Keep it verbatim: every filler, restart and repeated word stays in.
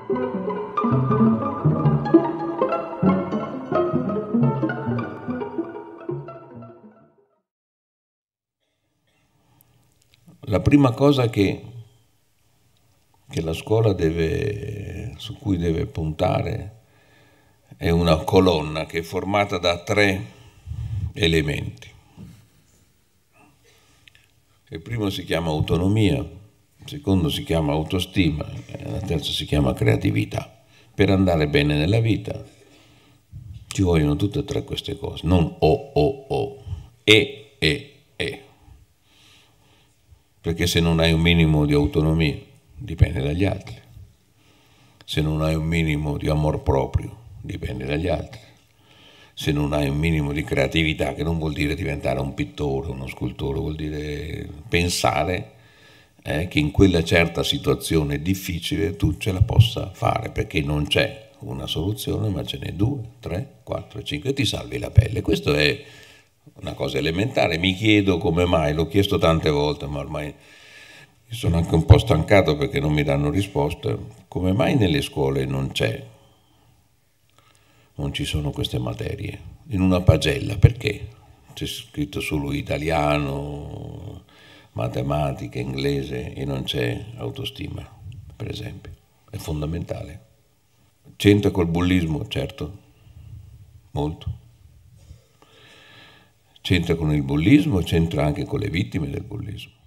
La prima cosa che, che la scuola deve, su cui deve puntare è una colonna che è formata da tre elementi. Il primo si chiama autonomia, il secondo si chiama autostima e il terzo si chiama creatività. Per andare bene nella vita ci vogliono tutte e tre queste cose, non o, o, o, e, e, e. Perché se non hai un minimo di autonomia, dipende dagli altri. Se non hai un minimo di amor proprio, dipende dagli altri. Se non hai un minimo di creatività, che non vuol dire diventare un pittore, uno scultore, vuol dire pensare eh, che in quella certa situazione difficile tu ce la possa fare, perché non c'è una soluzione, ma ce n'è due, tre, quattro, cinque, e ti salvi la pelle. Questo è una cosa elementare. Mi chiedo come mai, l'ho chiesto tante volte, ma ormai mi sono anche un po' stancato perché non mi danno risposte. Come mai nelle scuole non c'è, non ci sono queste materie? In una pagella, perché? C'è scritto solo italiano, matematica, inglese e non c'è autostima, per esempio. È fondamentale. C'entra col bullismo? Certo, molto. C'entra con il bullismo, c'entra anche con le vittime del bullismo.